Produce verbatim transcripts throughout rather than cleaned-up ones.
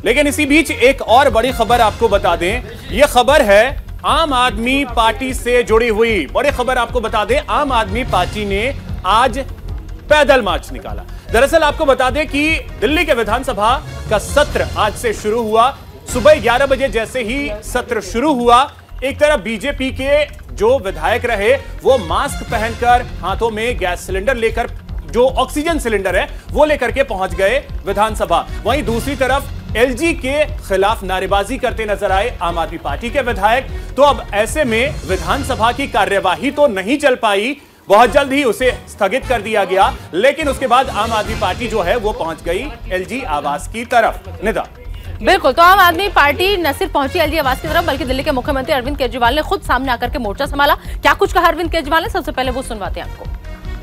लेकिन इसी बीच एक और बड़ी खबर आपको बता दें, यह खबर है आम आदमी पार्टी से जुड़ी हुई। बड़ी खबर आपको बता दें, आम आदमी पार्टी ने आज पैदल मार्च निकाला। दरअसल आपको बता दें कि दिल्ली के विधानसभा का सत्र आज से शुरू हुआ। सुबह ग्यारह बजे जैसे ही सत्र शुरू हुआ, एक तरफ बीजेपी के जो विधायक रहे वो मास्क पहनकर हाथों में गैस सिलेंडर लेकर, जो ऑक्सीजन सिलेंडर है वो लेकर के पहुंच गए विधानसभा। वहीं दूसरी तरफ एलजी के खिलाफ नारेबाजी करते नजर आए आम आदमी पार्टी के विधायक। तो अब ऐसे में विधानसभा की कार्यवाही तो नहीं चल पाई, बहुत जल्द ही उसे स्थगित कर दिया गया। लेकिन उसके बाद आम आदमी पार्टी जो है वो पहुंच गई एलजी आवास की तरफ। निदा बिल्कुल, तो आम आदमी पार्टी न सिर्फ पहुंची एलजी आवास की तरफ, बल्कि दिल्ली के मुख्यमंत्री अरविंद केजरीवाल ने खुद सामने आकर के मोर्चा संभाला। क्या कुछ कहा अरविंद केजरीवाल ने, सबसे पहले वो सुनवाते हैं आपको।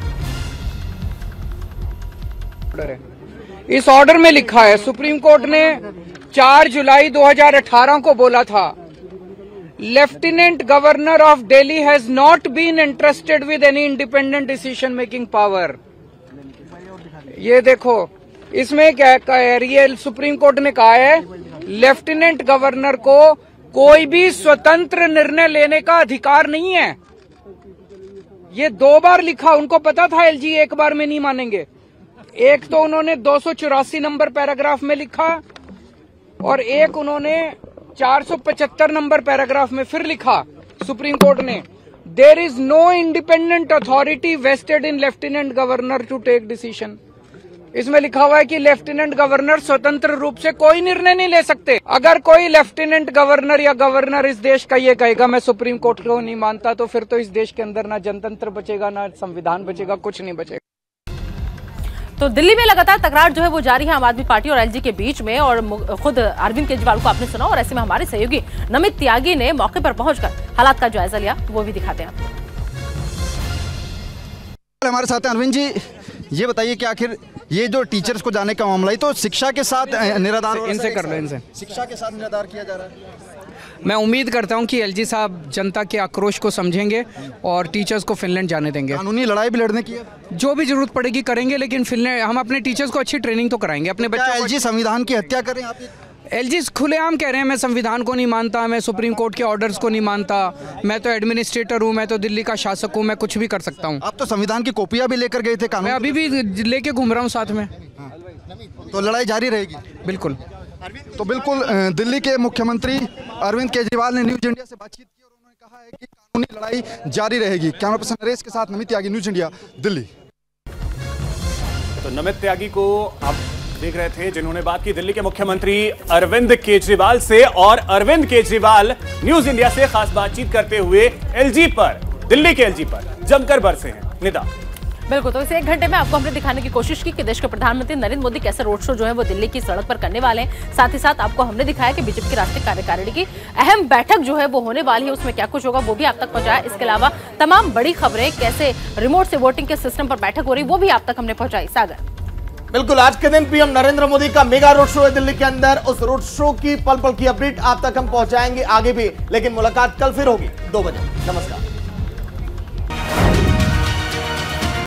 इस ऑर्डर में लिखा है, सुप्रीम कोर्ट ने चार जुलाई दो हज़ार अठारह को बोला था, lieutenant governor of Delhi has not been interested with any independent decision making power. ये देखो, इसमें क्या है, ये सुप्रीम कोर्ट ने कहा है लेफ्टिनेंट गवर्नर को कोई भी स्वतंत्र निर्णय लेने का अधिकार नहीं है। ये दो बार लिखा, उनको पता था एलजी एक बार में नहीं मानेंगे। एक तो उन्होंने दो सौ चौरासी नंबर पैराग्राफ में लिखा और एक उन्होंने चार सौ पचहत्तर नंबर पैराग्राफ में फिर लिखा सुप्रीम कोर्ट ने, there is no independent authority vested in lieutenant governor to take decision. इसमें लिखा हुआ है कि लेफ्टिनेंट गवर्नर स्वतंत्र रूप से कोई निर्णय नहीं ले सकते। अगर कोई लेफ्टिनेंट गवर्नर या गवर्नर इस देश का ये कहेगा मैं सुप्रीम कोर्ट को नहीं मानता, तो फिर तो इस देश के अंदर ना जनतंत्र बचेगा, ना संविधान बचेगा, कुछ नहीं बचेगा। तो दिल्ली में लगातार तकरार जो है वो जारी है आम आदमी पार्टी और एलजी के बीच में, और खुद अरविंद केजरीवाल को आपने सुना, और ऐसे में हमारे सहयोगी नमित त्यागी ने मौके पर पहुंचकर हालात का जायजा लिया, वो भी दिखाते हैं आपको। हमारे साथ हैं अरविंद जी, ये बताइए कि आखिर ये जो टीचर्स को जाने का मामला है तो शिक्षा के साथ निराधार, इनसे कर लो, इनसे शिक्षा के साथ निराधार किया जा रहा है। मैं उम्मीद करता हूं कि एलजी साहब जनता के आक्रोश को समझेंगे और टीचर्स को फिनलैंड जाने देंगे। कानूनी लड़ाई भी लड़ने की है, जो भी जरूरत पड़ेगी करेंगे, लेकिन फिनलैंड हम अपने टीचर्स को अच्छी ट्रेनिंग तो कराएंगे। अपने बच्चों को एलजी संविधान की हत्या करें आप? एलजी खुलेआम कह रहे हैं मैं संविधान को नहीं मानता, मैं सुप्रीम कोर्ट के ऑर्डर्स को नहीं मानता, मैं तो एडमिनिस्ट्रेटर हूं, मैं तो दिल्ली का शासक हूं, मैं कुछ भी कर सकता हूं। आप तो संविधान की कॉपियां भी लेकर गए थे कानून, मैं अभी भी लेके घूम रहा हूं साथ में। तो लड़ाई जारी रहेगी? बिल्कुल। तो बिल्कुल दिल्ली के मुख्यमंत्री अरविंद केजरीवाल ने न्यूज इंडिया से बातचीत की और उन्होंने कहा है कि कानूनी लड़ाई जारी रहेगी। कैमरा पर्सन नरेश के साथ नमित त्यागी, न्यूज इंडिया, दिल्ली। तो नमित त्यागी को आप देख रहे थे, जिन्होंने बात की दिल्ली के मुख्यमंत्री अरविंद केजरीवाल से, और अरविंद केजरीवाल न्यूज इंडिया से खास बातचीत करते हुए एलजी पर, दिल्ली के एलजी पर जमकर बरसे हैं। निदा बिल्कुल, तो इस एक घंटे में आपको हमने दिखाने की कोशिश की कि देश के प्रधानमंत्री नरेंद्र मोदी कैसे रोड शो जो है वो दिल्ली की सड़क पर करने वाले हैं। साथ ही साथ आपको हमने दिखाया कि बीजेपी की राष्ट्रीय कार्यकारिणी की अहम बैठक जो है वो होने वाली है, उसमें क्या कुछ होगा वो भी आप तक पहुंचाया। इसके अलावा तमाम बड़ी खबरें, कैसे रिमोट से वोटिंग के सिस्टम पर बैठक हो रही, वो भी आप तक हमने पहुंचाई। सागर बिल्कुल, आज के दिन पीएम नरेंद्र मोदी का मेगा रोड शो है दिल्ली के अंदर। उस रोड शो की पल पल की अपडेट आप तक हम पहुंचाएंगे आगे भी, लेकिन मुलाकात कल फिर होगी दो बजे। नमस्कार।